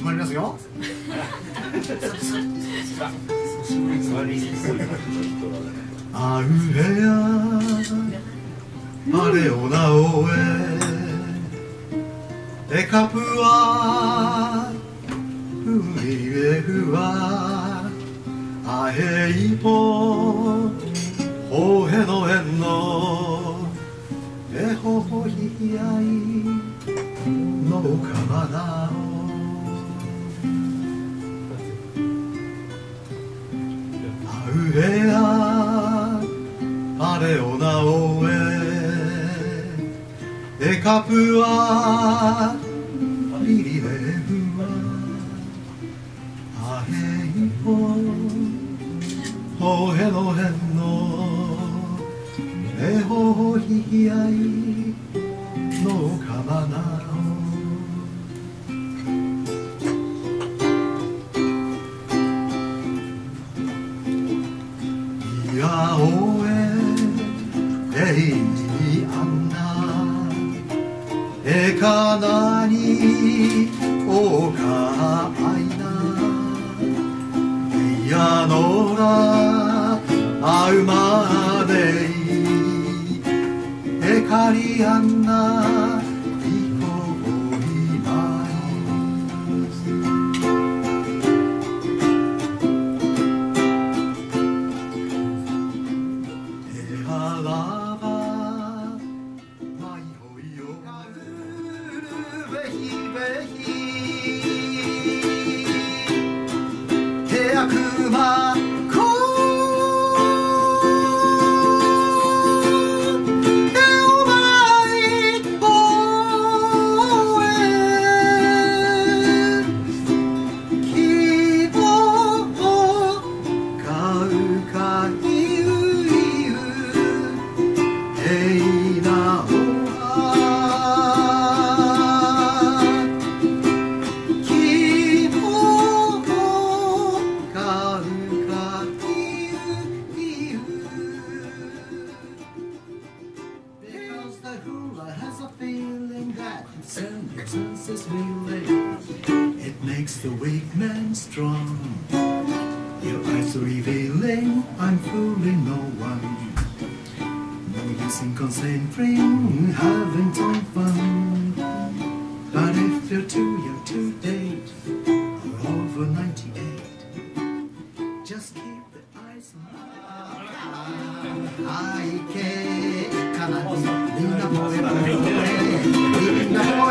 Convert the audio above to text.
始まりますよ。あうへやあれをなおえかぷは海へふわあへいぽほへのへんのえほほひやいのかばなおあうへやあれをなおえかぷはりりれふわあへいぽほへのへんのえほほひひやいのかばなおいやおえいにあんなえかなにおかあいないやのらあうまでいえかりあんないこいまいえはらばまいほいよかうるべひべひてやくまIt makes the weak man strong. Your eyes are revealing, I'm fooling no one. No use in concentrating, having some fun. But if you're too young to date, or over 98, just keep the eyes on. 背景かなみんなもえばみんな